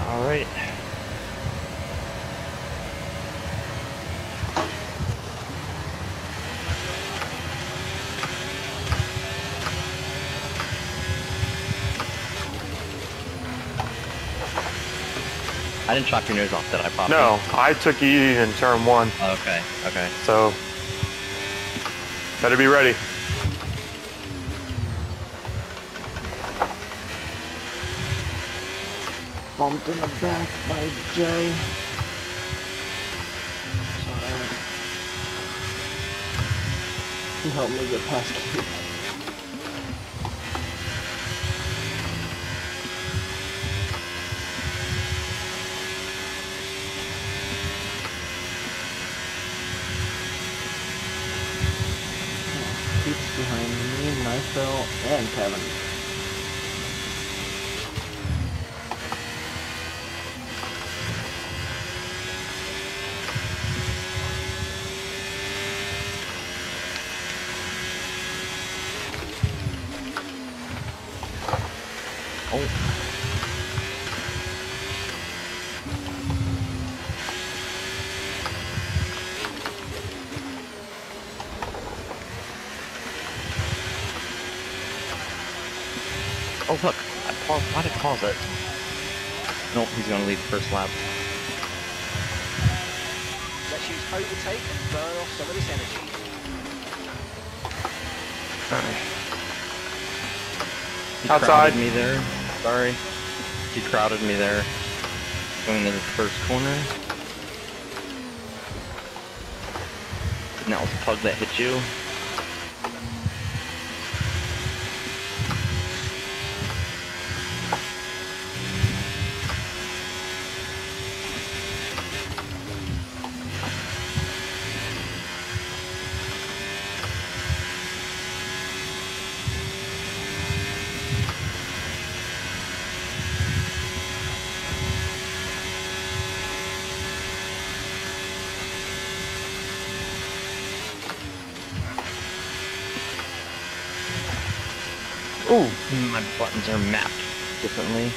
All right. I didn't chop your nose off, did I, Poppy? No, I took E in turn 1. Oh, okay, okay. So, better be ready. Bumped in the back by Jay. Sorry. He helped me get past Keith. Keith's behind me, Knifebell, and Kevin. Oh, look. Why did I pause it? Nope, he's gonna lead the first lap. Let's use overtake and burn off some of this energy. He Outside. crowded me there. Sorry. He crowded me there. Going into the first corner. And that was Pug that hit you. Ooh, My buttons are mapped differently.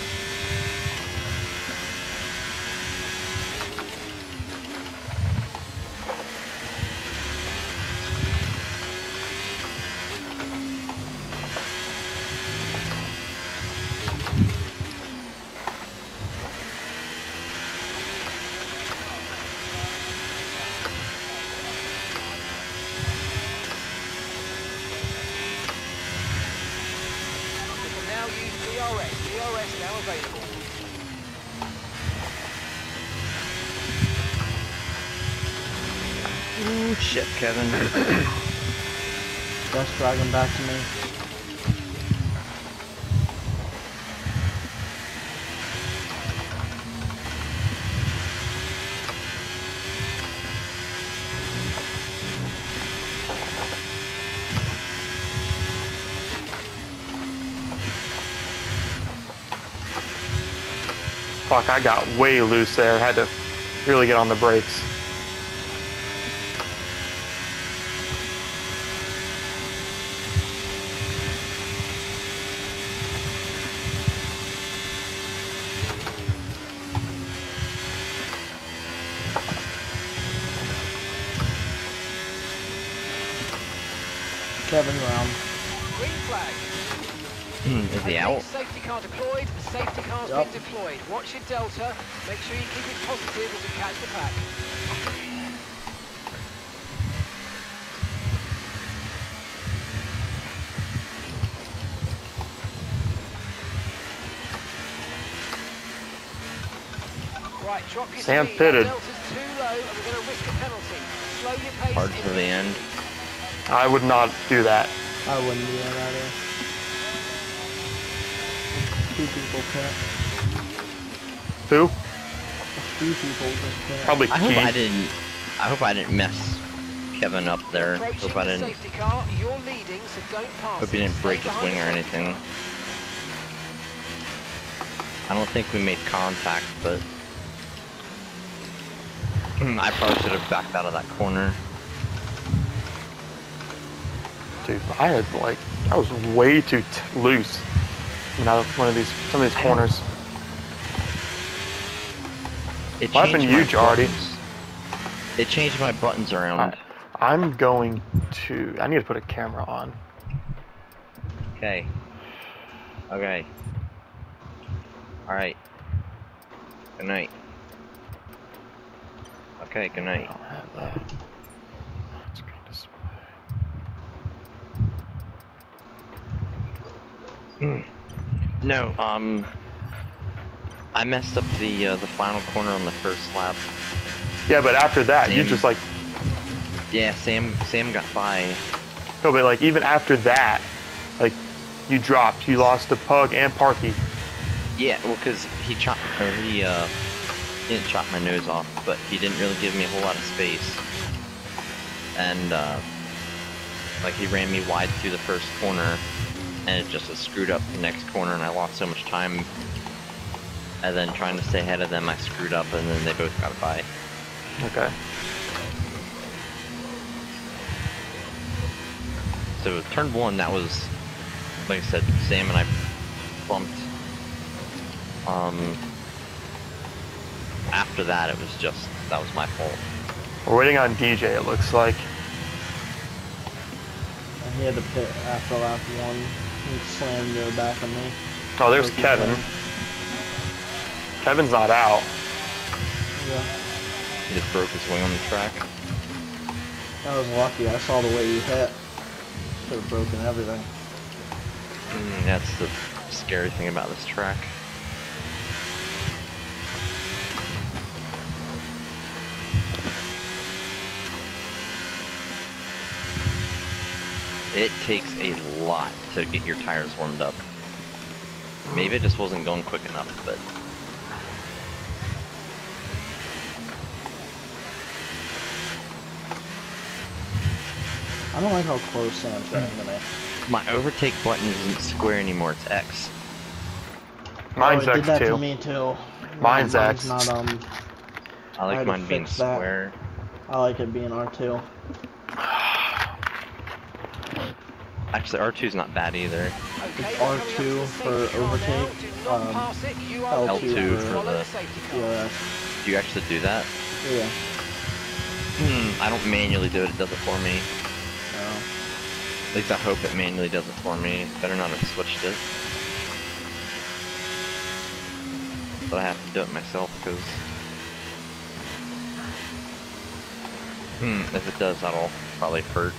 We can now use DRS. DRS now available. Ooh, shit, Kevin. Just dragging back to me. fuck, I got way loose there. Had to really get on the brakes. Kevin round. Green flag. Is he out? Safety car deployed. Safety car's Yup. been deployed. Watch your delta. Make sure you keep it positive as you catch the pack. Right, drop your Sam speed. pitted. That delta's too low and we're going to risk a penalty. Slow your pace. Hard for the end. I would not do that. I wouldn't do that either. Two people can't. Who? Few people just can't. Probably I hope Keith. I hope I didn't mess Kevin up there. Approaching Hope I the didn't. safety car. You're leading, so don't pass. Hope he didn't break his wing or anything. I don't think we made contact, but I probably should have backed out of that corner. Dude, I was way too loose. You know, some of these corners. It What happened changed to you, my Jardy? buttons. It changed my buttons around. I'm going to. I need to put a camera on. Okay. Okay. Alright. Good night. Okay, good I night. don't have that. Let's go this way. No, I messed up the final corner on the first lap. Yeah, but after that, you Same. just like. Yeah, Sam got by. No, but like even after that, like you dropped, you lost to Pug and Parky. Yeah, well, cause he didn't chop my nose off, but he didn't really give me a whole lot of space. And like he ran me wide through the first corner, and it just screwed up the next corner, and I lost so much time. And then trying to stay ahead of them, I screwed up, and then they both got by. Okay. So turn one, that was, like I said, Sam and I bumped. After that, it was just, that was my fault. We're waiting on DJ. It looks like. And he had to pit after lap 1. He slammed the back of me. Oh, there's Broke his Kevin. head. Kevin's not out. Yeah. He just broke his wing on the track. I was lucky. I saw the way he hit. Could have broken everything. That's the scary thing about this track. It takes a lot to get your tires warmed up. Maybe it just wasn't going quick enough, but... I don't like how close Sam's getting to me. My overtake button isn't square anymore, it's X. Mine's Oh, it did that X2. to me too. Mine's X. Not, I I like had to mine being fix that. square. I like it being R2. Actually, R2's not bad either. Okay, R2 for overtake, L2 for the... DRS. Do you actually do that? Yeah. I don't manually do it, it does it for me. No. At least I hope it manually does it for me. Better not have switched it. But I have to do it myself because... if it does, that'll probably hurt.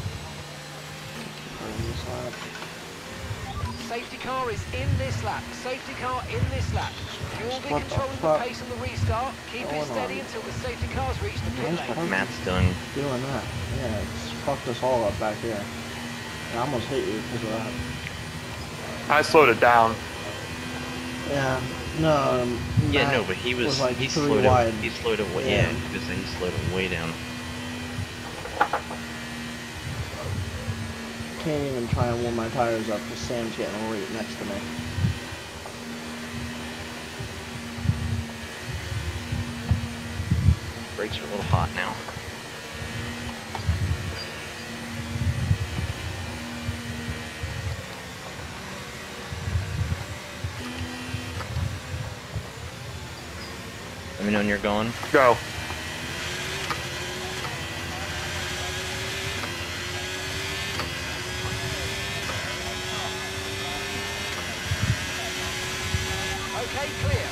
Safety car is in this lap. Safety car in this lap. You'll be What the controlling the fuck? pace on the restart. Keep it steady until the safety cars reach the pit Nice lane. work. Matt's done. Doing that. Yeah, it's fucked us all up back here. I almost hit you because of that. I slowed it down. Yeah. No. Yeah, Matt no, but he was like he 3 slowed wide. it. He slowed it way. Yeah. Yeah, he slowed it way down. Can't even try and warm my tires up because Sam's getting right next to me. Brakes are a little hot now. Let me know when you're going. Go. Okay, clear.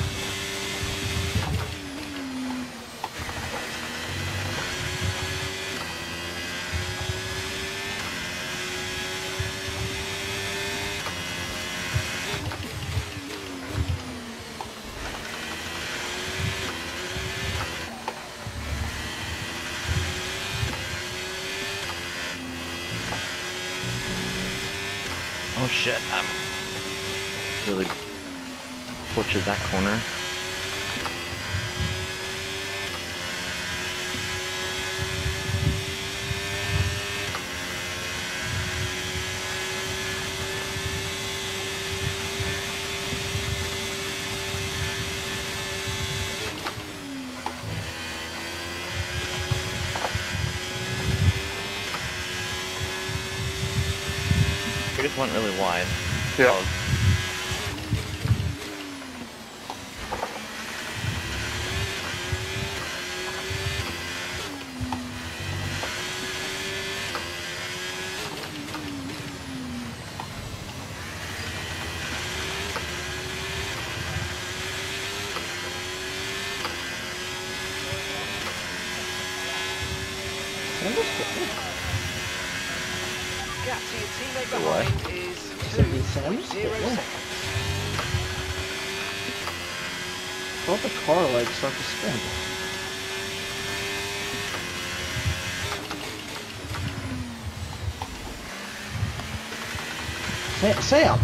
Oh shit, I'm really butchered that corner. We just went really wide. Yeah. Oh, I'm just kidding. Gap to your teammate What? behind is Simply Sam, just 2.0 kidding. seconds. Thought the car like start to spin. Sam!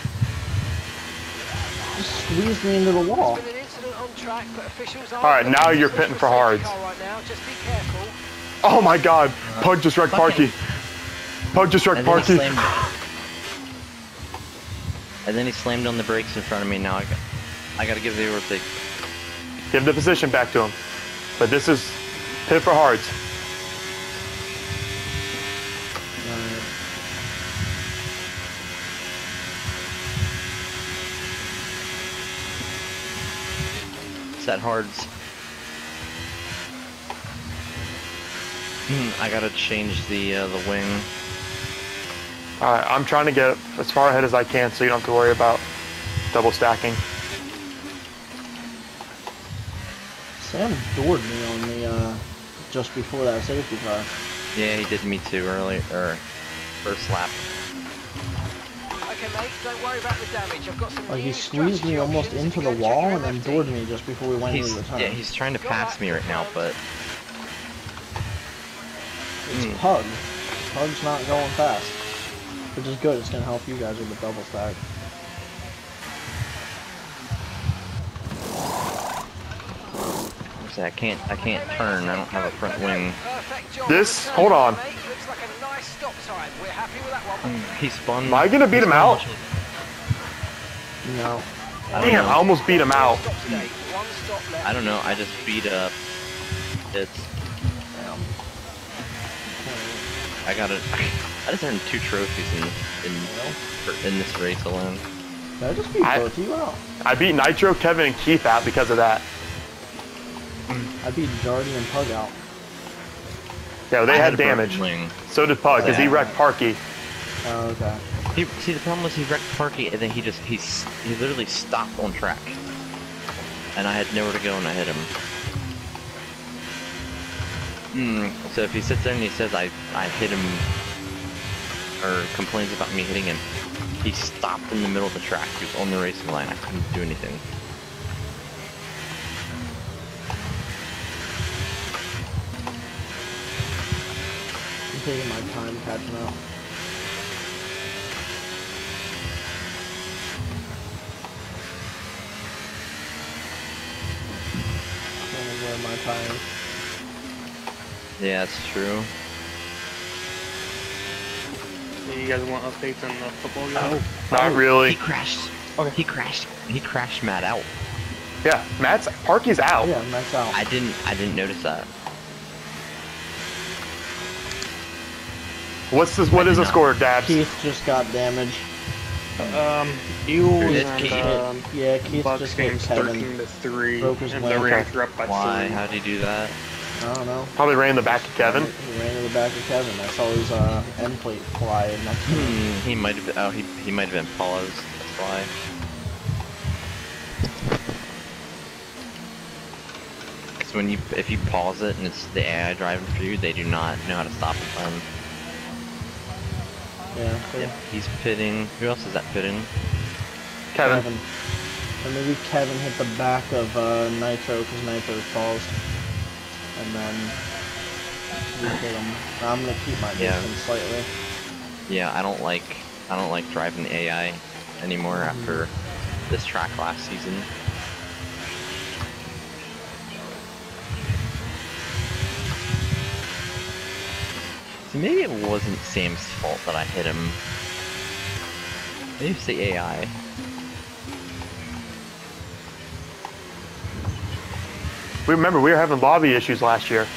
Just squeezed me into the wall. There's been an incident on track, but officials are. All right, now you're pitting for hards. Right now. Just be careful. Oh my God! Pug just wrecked Parky. Pug just wrecked And then, he Parky. slammed, and then he slammed on the brakes in front of me. Now I gotta give the overtake. Give the position back to him. But this is pit for hards. Alright. Set hards. I gotta change the wing. All right, I'm trying to get as far ahead as I can so you don't have to worry about double stacking. Sam doored me on the, just before that safety car. Yeah, he did me too early, or first lap. Okay, mate. Don't worry about the damage. I've got some. Like, new he squeezed me strategy almost options into if the you go check wall your and then MFD. doored me just before we went He's into the turn. yeah, he's trying to pass me right now, but It's Pug. Pug's not going fast. Which is good, it's gonna help you guys with the double stack. I can't turn. I don't have a front wing. Perfect job This- on the hold turn, on. mate. Looks like a nice stop time. We're happy with that one. He spun. Am I gonna beat him out? No. I don't Damn, I know. almost beat him out. Stop today. One stop left. I don't know. I just beat up. It's. Damn. I got it. I just earned 2 trophies in this race alone. Did I just beat I- both of you out? I beat Nitro, Kevin, and Keith out because of that. I beat Jardy and Pug out. Yeah, they I had a broken damage. wing. So did Pug, because he Yeah. wrecked Parky. Oh, okay. See, the problem was he wrecked Parky, and then he literally stopped on track, and I had nowhere to go, and I hit him. So if he sits there and he says I hit him, or complains about me hitting him, he stopped in the middle of the track. He was on the racing line. I couldn't do anything. I'm taking my time catching up. Trying to wear my tires. Yeah, that's true. You guys want updates on the football game? Not really. He crashed. He crashed Matt out. Yeah, Parky's out. Yeah, max out. I didn't notice that. What is the score, Dabs? Keith just got damaged. Eagles It's and Keith. Yeah, Keith Bucks just hit game's Kevin. 13-3, Broke his and leg. the Rams are up by Why? 3. How'd he do that? I don't know. Probably ran in the back of Kevin. He ran to the back of Kevin. I saw his end plate fly next to him. He might have been. Oh, he might have been paused. That's why. Because if you pause it and it's the AI driving for you, they do not know how to stop it then. Yeah, so Yep, he's pitting. Who else is that pitting? Kevin. Or maybe Kevin hit the back of Nitro because Nitro's paused. And then we hit him. I'm gonna keep my Yeah. distance slightly. Yeah, I don't like driving the AI anymore after this track last season. So maybe it wasn't Sam's fault that I hit him. Maybe it's the AI. We remember we were having lobby issues last year.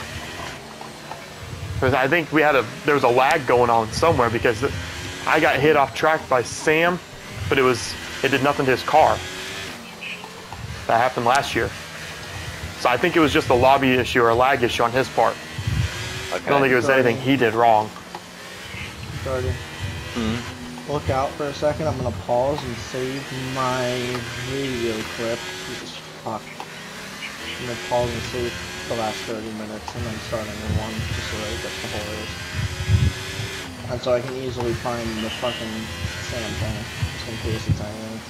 'Cause I think there was a lag going on somewhere because I got hit off track by Sam, but it did nothing to his car. That happened last year. So I think it was just a lobby issue or a lag issue on his part. Okay. I don't think it was anything he did wrong. Jardy. Look out for a second. I'm gonna pause and save my video clip. Jesus fuck. I'm gonna pause and save the last 30 minutes and then start a new one just so that it gets the whole race. And so I can easily find the fucking Sam thing, just in case it's anything.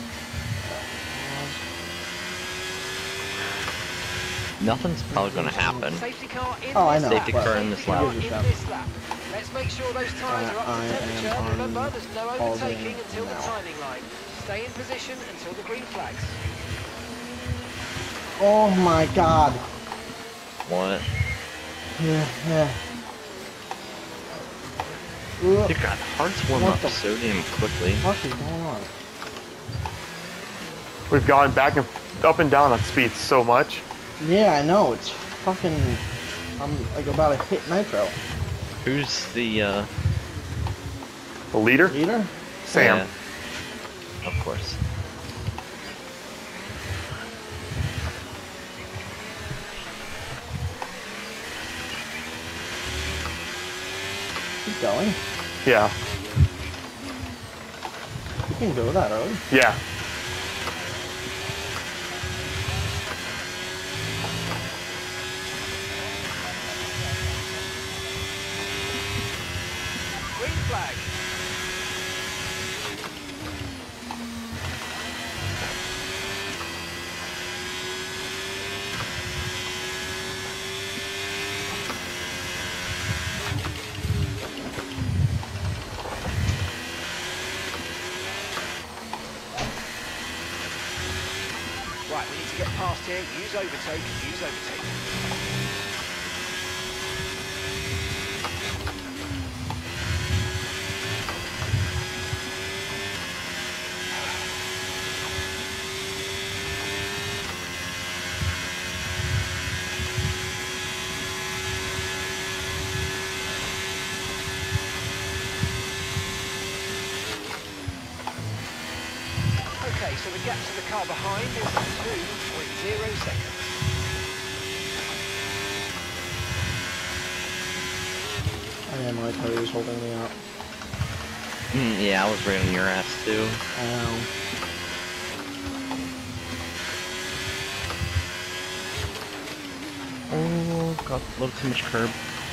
Nothing's probably gonna happen. Safety car in Oh, I this know. lap. Safety car in this Safety lap. car in this lap. Let's make sure those tyres are up I to am temperature. on Remember, there's no overtaking holding until the now. timing line. Stay in position until the green flags. Oh my god. What? Yeah. Dude, God, hearts warm What up the so damn quickly. What is going on? We've gone back and up and down on speed so much. Yeah, I know. It's fucking. I'm like about to hit Nitro. Who's the The leader, Leader? Sam. yeah, of course. Keep going. Yeah, You can go that early. yeah. Green flag. Right, we need to get past here. Use overtake. Use overtake. Okay, so the gap to the car behind is 2.0 seconds. And my toe is holding me up. Yeah, I was right on your ass too. Ow. Oh, got a little too much curb.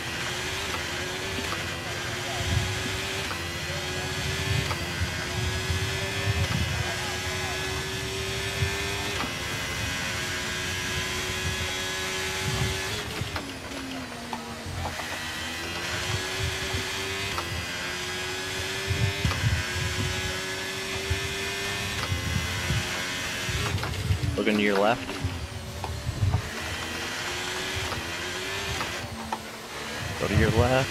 Looking to your left. Go to your left.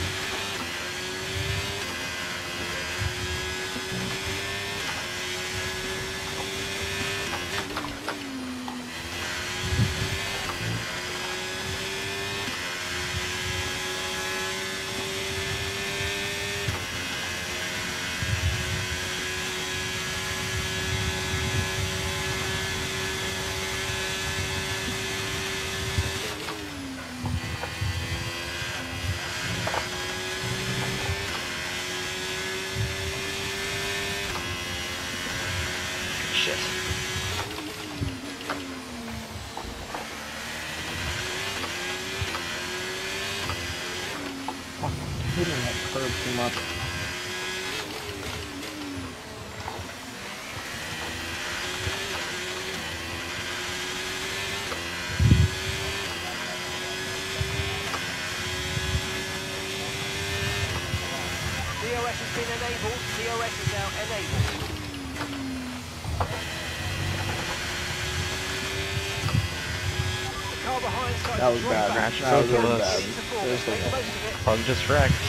Shit. Fuck, I'm hitting that curb too much. DRS has been enabled. DRS is now enabled. The car behind started That was to draw bad. back. Crash That was both really of us. bad. Into fourth. There's the Make the one. most of it. Plug just wrecked.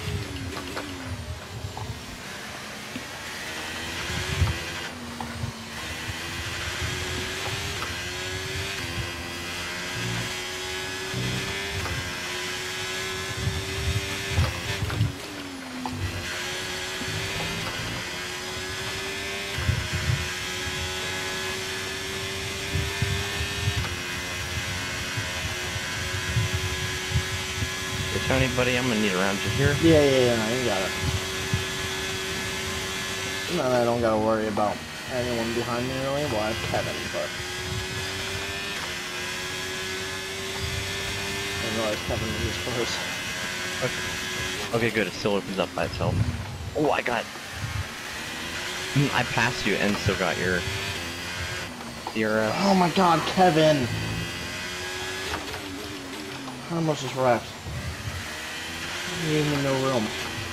Hey Tony, buddy, I'm gonna need around you here. Yeah, no, you got it. No, I don't gotta worry about anyone behind me really. Well, I have Kevin, but didn't realize Kevin was first. Okay, good. It still opens up by itself. Oh, I got... I passed you and still got your... DRS. Oh my god, Kevin! I almost just wrecked. You gave me no room.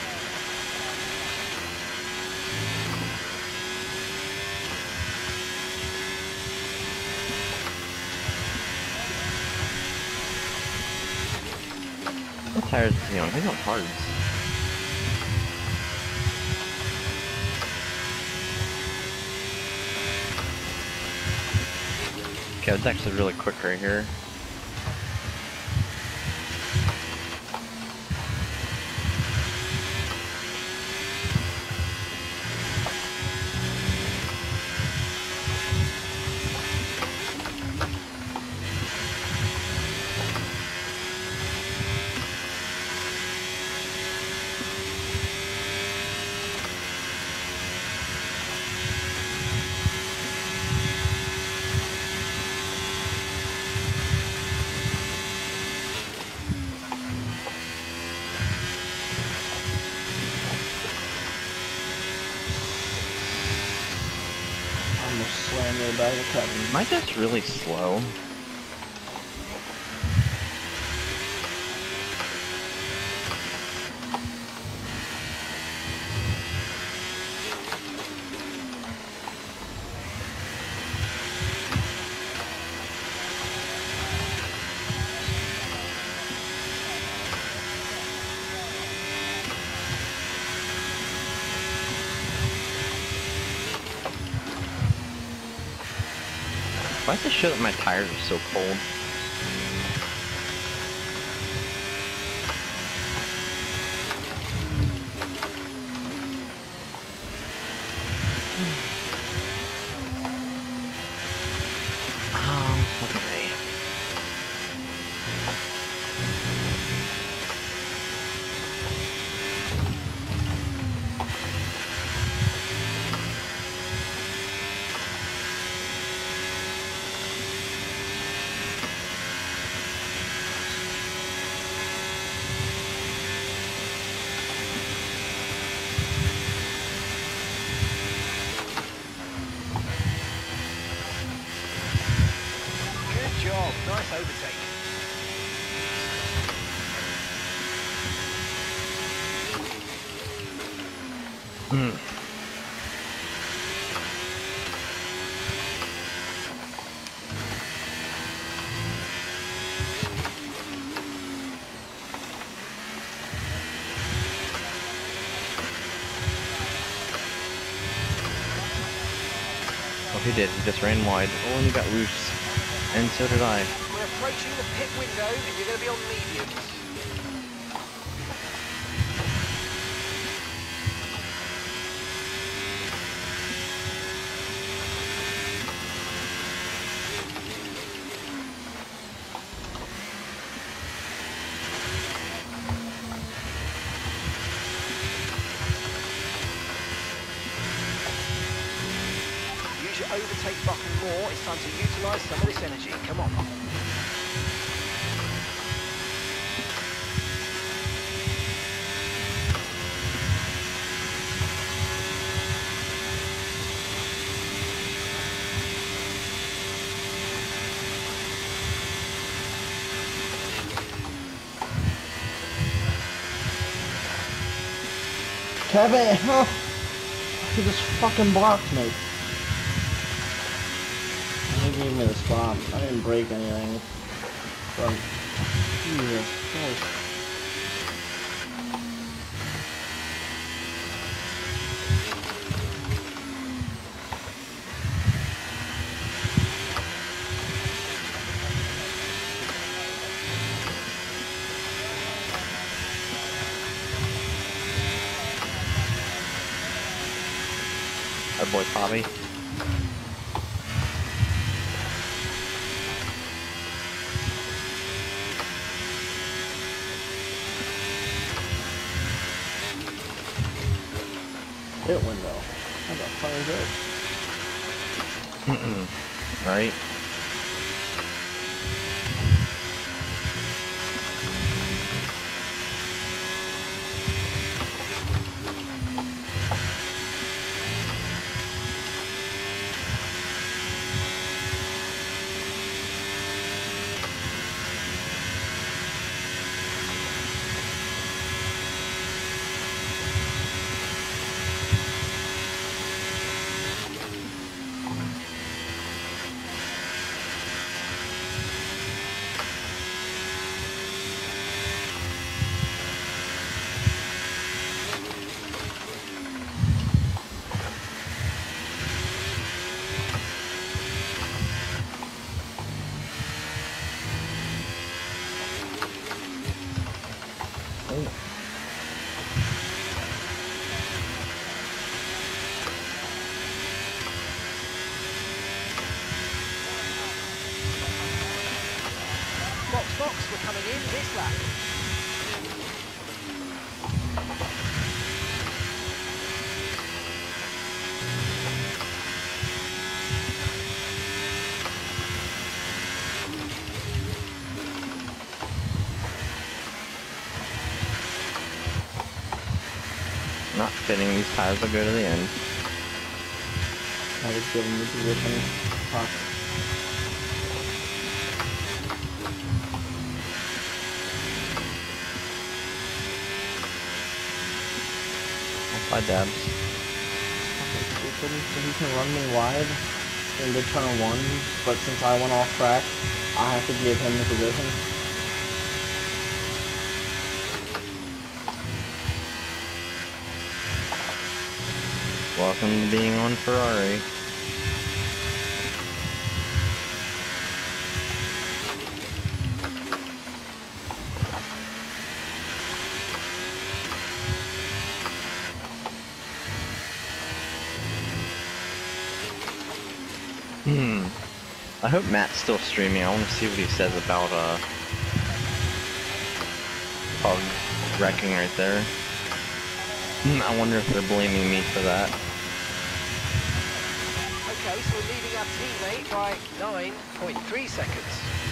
What tires is he on? He's on hards. Okay, it's actually really quick right here. Almost slammed me back to Kevin. Am I just really slow? Why does it show that my tires are so cold? Okay. Good job. Nice overtake. Hmm. Oh, he did. He just ran wide. Oh, and he got loose. And so did I. We're approaching the pit window and you're going to be on mediums. Use your overtake button more. It's time to utilise some of this energy. Come on. Kevin! Oh, he just fucking blocked me. He gave me the spot. I didn't break anything. But, Jesus Christ. Our boy Bobby. Pit window. I got fucking good. Right? Fox were coming in this lap. Not fitting, these tires will go to the end. I was giving the position. Fuck. Bye, Dabs. Fucking stupid. So he can run me wide into turn 1, but since I went off track, I have to give him the position. Welcome to being on Ferrari. I hope Matt's still streaming. I want to see what he says about Pug wrecking right there. I wonder if they're blaming me for that. Okay, so we're leading our teammate by 9.3 seconds.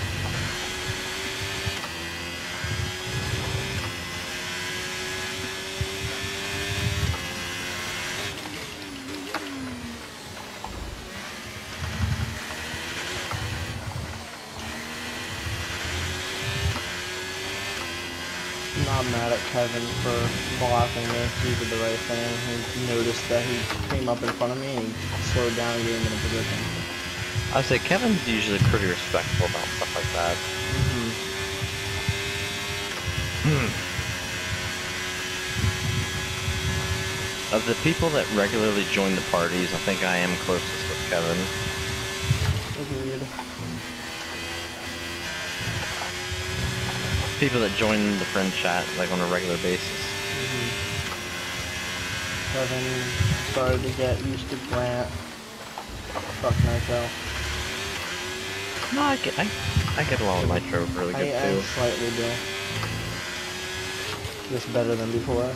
I'm not mad at Kevin for blocking me. He did the right thing. He noticed that he came up in front of me and he slowed down and gave him in a position. I would say Kevin's usually pretty respectful about stuff like that. Of the people that regularly join the parties, I think I am closest with Kevin. Agreed. People that join the friend chat like on a regular basis. Kevin started to get used to Grant. Fuck Nitro. No, I get along with Nitro really good I too. slightly do. Just better than before.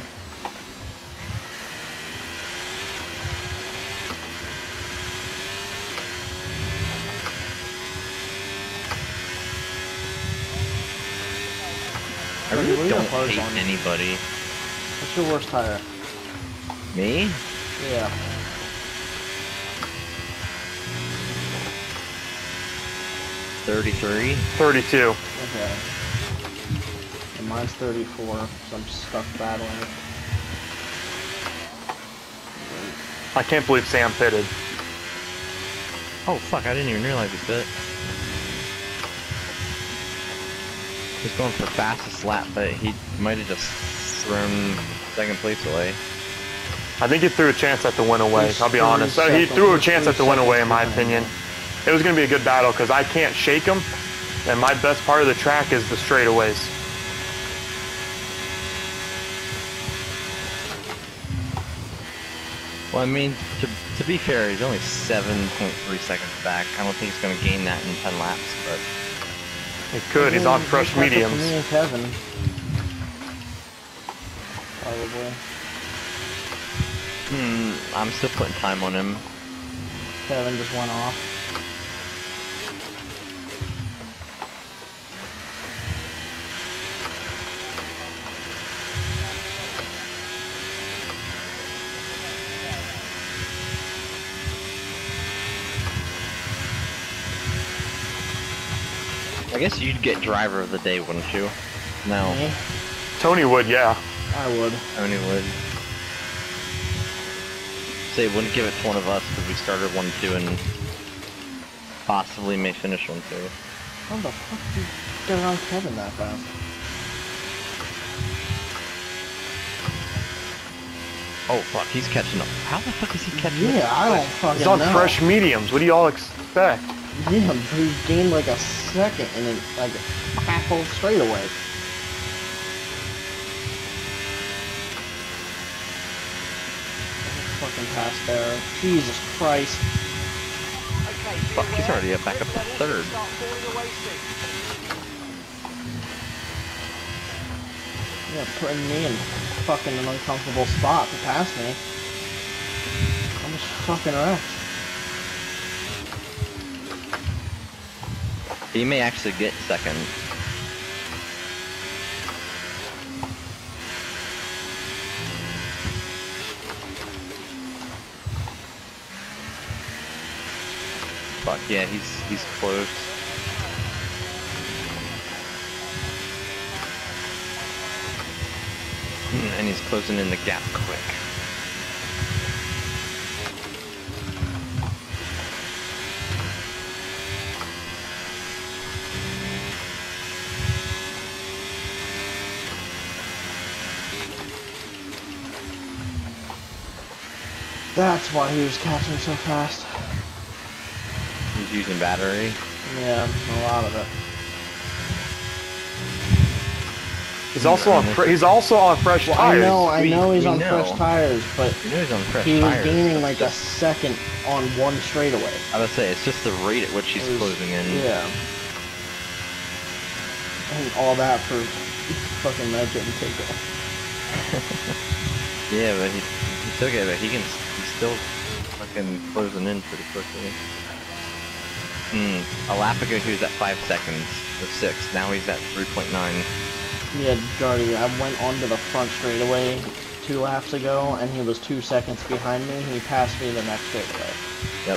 I really What are your don't cars hate on? anybody. What's your worst tire? Me? Yeah. $33. 32. Okay. And mine's 34, so I'm stuck battling. I can't believe Sam pitted. Oh fuck, I didn't even realize he fit. He's going for fastest lap, but he might have just thrown second place away. I think he threw a chance at the win away, He's I'll be 3 honest. So he seconds- threw a chance he's at the win 3 away, in my seconds behind opinion. It was going to be a good battle because I can't shake him, and my best part of the track is the straightaways. Well, I mean, to be fair, he's only 7.3 seconds back. I don't think he's going to gain that in 10 laps, but... He could, he's on He fresh kept it to mediums. Me and Kevin. Probably. I'm still putting time on him. Kevin just went off. I guess you'd get driver of the day, wouldn't you? No, Me? Tony would, yeah. I would. Tony would. Say, wouldn't give it to one of us because we started 1-2 and possibly may finish 1-2. How the fuck did you get around Kevin that fast? Oh fuck, he's catching up. How the fuck is he catching up? Yeah, I don't fucking He's on know. fresh mediums. What do y'all expect? Yeah, but he gained like a second and then like half whole straightaway. Fucking pass there. Jesus Christ. Okay, Fuck, he's already back up to Red Devils third. Start falling away soon. Yeah, putting me in fucking an uncomfortable spot to pass me. I'm just fucking wrecked. He may actually get second. Fuck yeah, he's close. And he's closing in the gap quick. That's why he was catching so fast. He's using battery. Yeah, a lot of it. He's also on fresh Well, tires. I know he's we on know. fresh tires, but You know he's on fresh he was tires. gaining It's like a just- second on one straightaway. I would say it's just the rate at which he's It was- closing in. Yeah. And all that for fucking that didn't take off. Yeah, but he took it, but he's still fucking closing in pretty quickly. A lap ago he was at 5 seconds, or 6. Now he's at 3.9. Yeah, Jardy, I went onto the front straightaway 2 laps ago, and he was 2 seconds behind me. He passed me the next straightaway. Yep.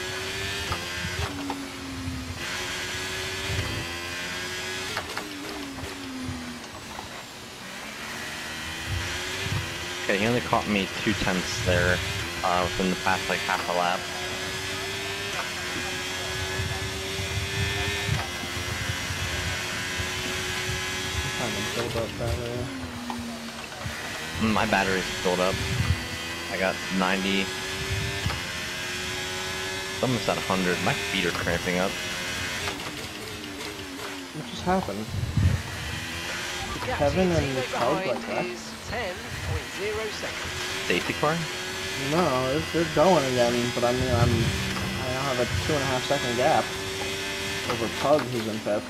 Okay, he only caught me 2/10 there within the past like half a lap. Trying to build up battery. My battery's filled up. I got 90. It's almost at 100. My feet are cramping up. What just happened? The gap Kevin to your and teammate Pug behind like that? is 10.0 seconds. Safety car? No, they're going again, but I mean, I now have a 2.5 second gap over Pug, who's in 5th.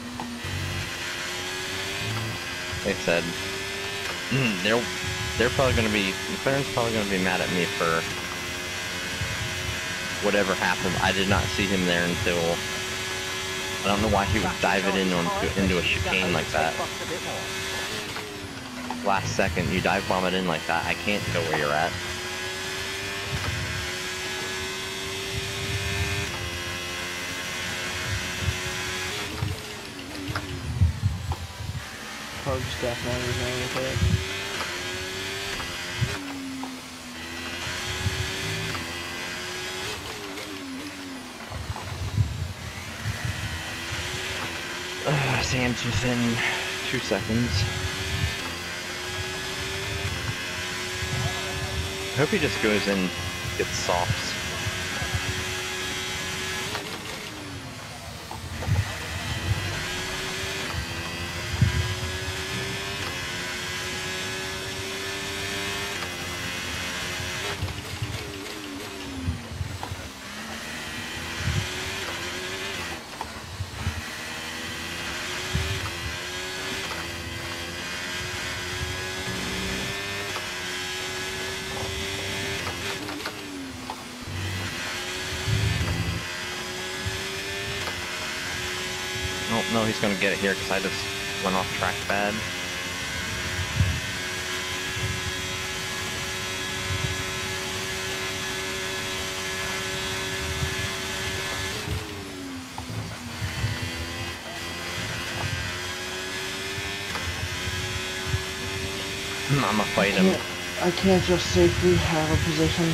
They said they're probably gonna be McLaren's probably gonna be mad at me for whatever happened. I did not see him there until I don't know why he would dive it into a chicane like that. Last second, you dive bomb it in like that. I can't go where you're at. Pug's definitely going with it. Sam's within 2 seconds. I hope he just goes in, gets softs. Oh, no, he's gonna get it here because I just went off track bad. I'ma fight him. I can't just safely have a position.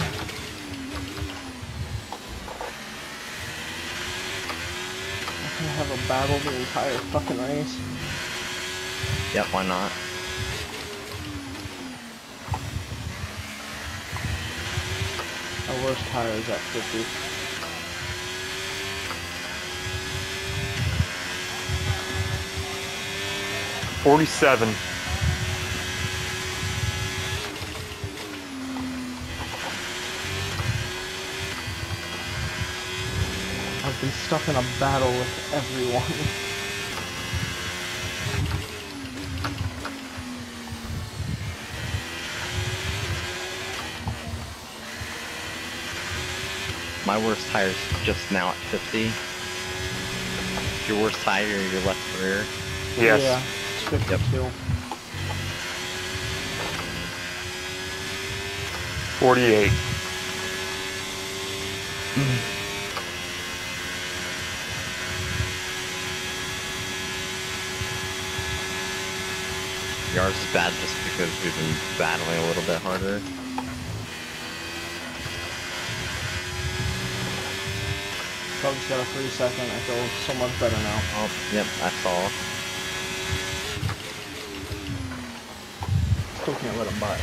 I can have a battle the entire fucking race. Yep, why not? My worst tire is at 50. $47. I've been stuck in a battle with everyone. My worst tire's just now at 50. Your worst tire, your left rear. Yes. Yeah, it's 52. 48. Yours is bad just because we've been battling a little bit harder. Pug's got a 3-second. I feel so much better now. Oh, yep, I saw. Still can't let him by.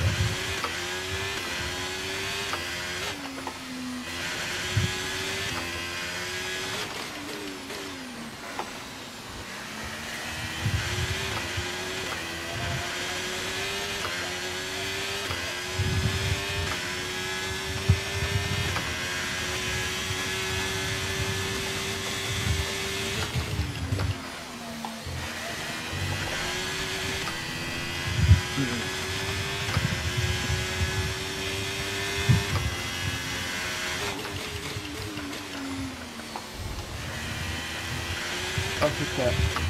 Funky pit.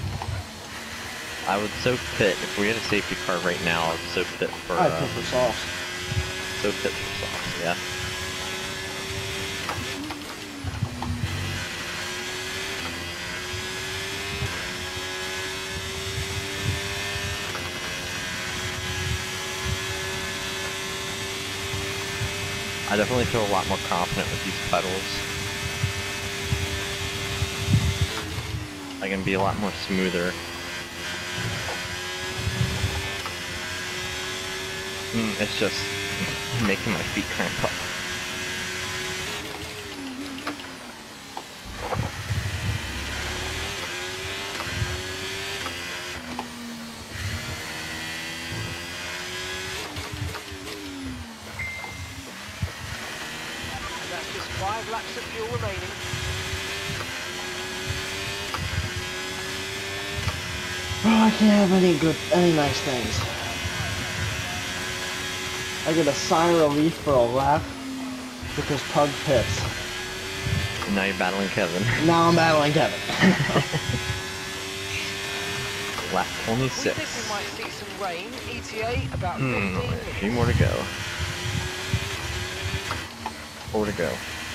I would so pit, if we had a safety car right now, I would so pit for, I pit for sauce. so pit for sauce, yeah. I definitely feel a lot more confident with these pedals. I can be a lot more smoother. It's just making my feet cramp up. And that's just 5 laps of fuel remaining. Oh, I can't have any nice things. I get a sigh of relief for a lap because Pug pits. And now you're battling Kevin. Now I'm battling Kevin. Lap We 26. think we might see some rain. ETA about 15 A minutes. few more to go. 4 to go.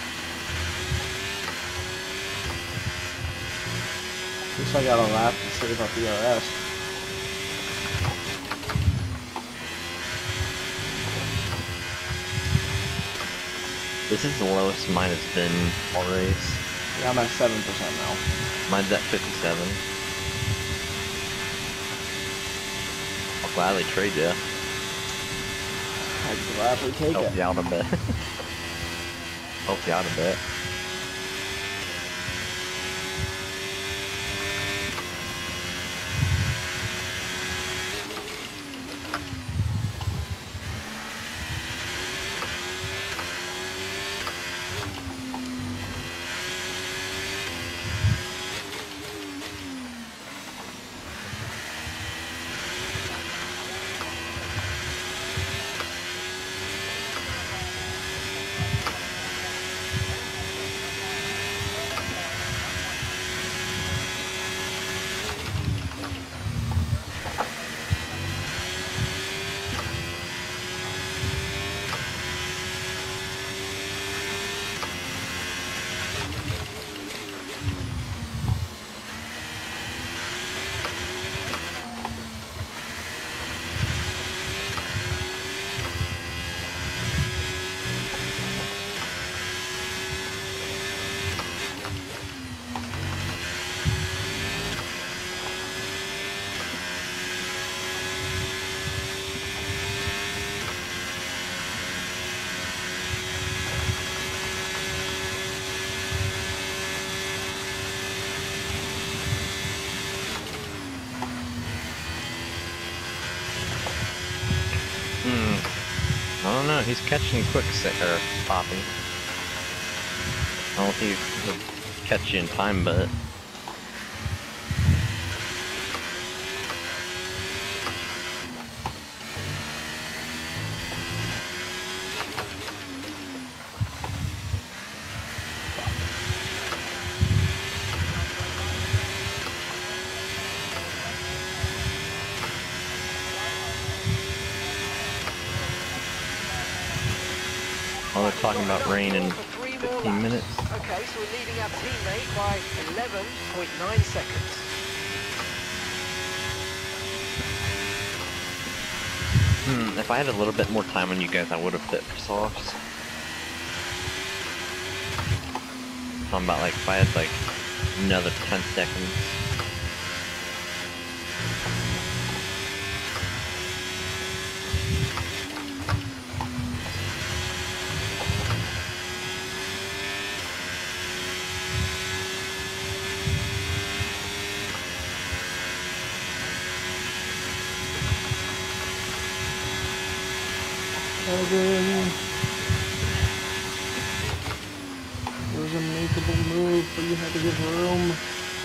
At least I got a lap to save up ERS. This is the lowest mine has been all race. Yeah, I'm at 7% now. Mine's at 57. I'll gladly trade you. I'd gladly take Help it. you out a bit. Help you out a bit. I don't know, he's catching quick, Poppy. I don't think he'll catch you in time, but... talking about rain in 15 minutes. Okay, so we're leading our teammate by 11.9 seconds. If I had a little bit more time on you guys, I would have fit for softs. Talking about like if I had like another 10 seconds. Kevin. It was a makeable move, but you had to give room.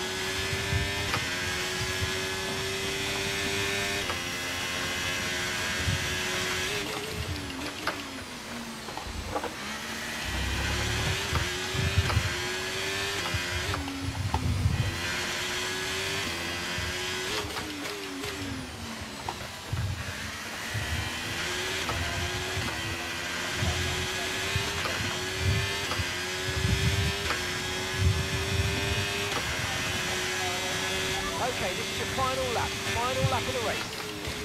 Okay, this is your final lap of the race.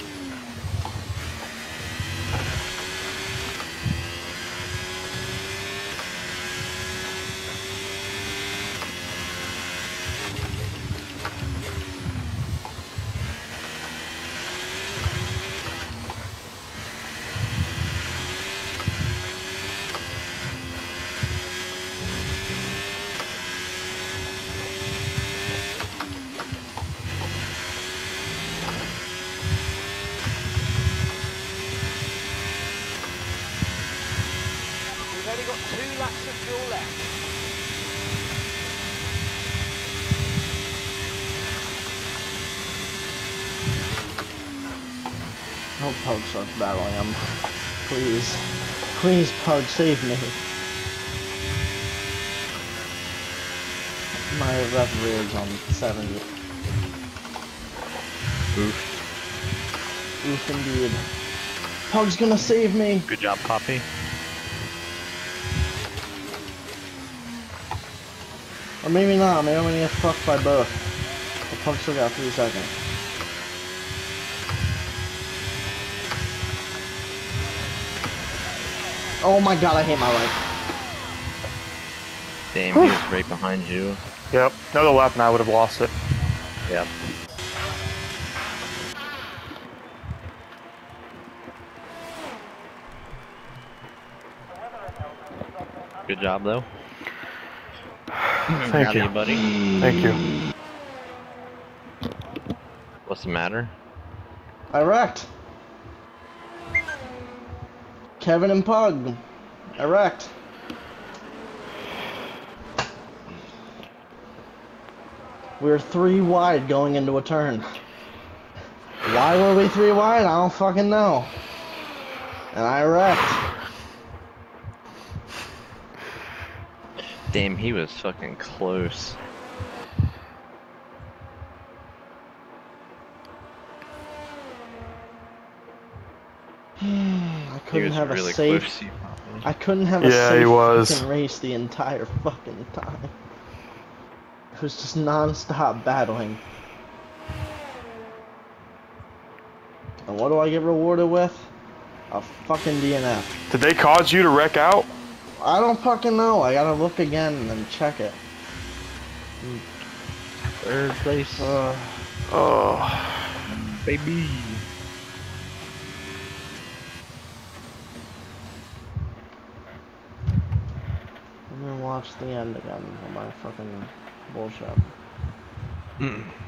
We've only got 2 laps of fuel left. I hope Pug starts battling him. Please. Please, Pug, save me. My referee is on 70. Oof. Oof, indeed. Pug's gonna save me. Good job, Poppy. Or maybe not. Maybe I'm gonna get fucked by both. The Pug still got 3 seconds. Oh my god, I hate my life. Damn, he was right behind you. Yep. Another lap and I would have lost it. Yep. Good job, though. Thank Proud you. of buddy. Thank you. What's the matter? I wrecked. Kevin and Pug. I wrecked. We were 3 wide going into a turn. Why were we 3 wide? I don't fucking know. And I wrecked. Damn, he was fucking close. I He couldn't was have really a safe. close to you, Poppy. I couldn't have a Yeah, safe he was. fucking race the entire fucking time. It was just non-stop battling. And what do I get rewarded with? A fucking DNF. Did they cause you to wreck out? I don't fucking know. I gotta look again and then check it. Third place, Oh. baby. I'm gonna watch the end again of my fucking bullshit.